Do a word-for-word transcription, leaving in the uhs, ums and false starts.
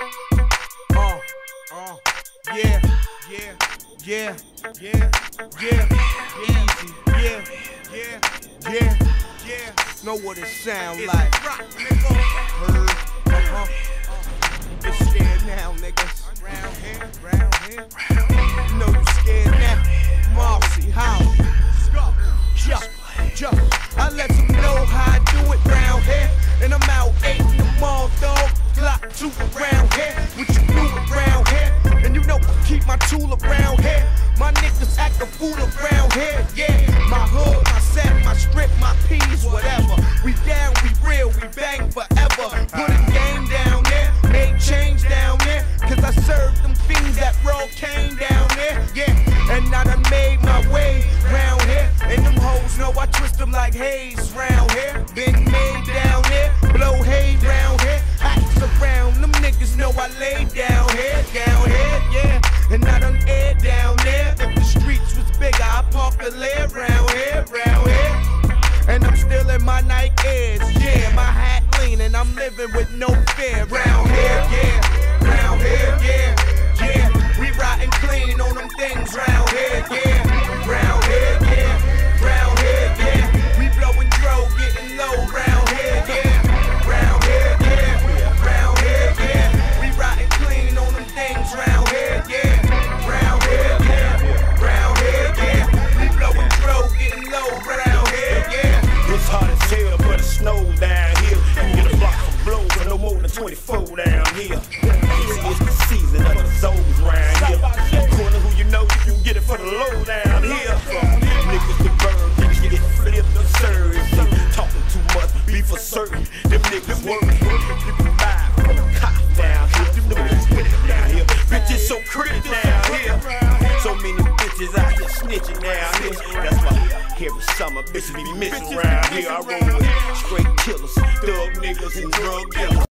Uh, uh, yeah, yeah, yeah, yeah, yeah, easy, yeah, yeah, yeah, yeah. Know what it sound it's like? Rock, nigga. Heard, uh-huh. Uh, you scared now, niggas. Round here, round here. You know you scared now. Marcy, how? Jump, jump. I let them know how I do it round here, and I'm out eight in the mall, dog. Glock two around here. What you do around here? And you know I keep my tool around here. My niggas act a fool around here, yeah. My hood, my set, my strip, my peas, whatever. We down, we real, we bang forever. Put a game down there, made change down there. Cause I served them fiends that roll cane down there, yeah. And I done made my way round here. And them hoes know I twist them like haze round here. Been made down there, blow hay round here. Axe around, them niggas know I lay down here, down here, yeah. And I done air down there. If the streets was bigger, I'd park a lair round here, round here. And I'm still in my Nike Airs, yeah. My hat lean and I'm living with no fear. Round here, yeah. Round here, yeah. Yeah. We riding clean on them things round here, yeah. Round here, yeah. Round here, yeah. We blowing dro, getting low round here, yeah. Round here, yeah. Round here, yeah. We riding clean on them things round here, yeah. Round here, yeah. Round here, yeah. We blowing dro, getting low round here, yeah. It's hot as hell, but it snows down here. You get a block from blow for no more than twenty-four down here. See, it's the season of the zones round here. Corner who you know, you can get it for the low down here. Niggas get burned, niggas get flipped or served. Talking too much, be for certain. Them niggas working. You can buy from the cop down here. Them niggas with it down here. Bitches so crit down here. So many bitches out here snitching down here. That's why every summer bitches be missing around here. I roll with straight killers, thug niggas, and drug dealers.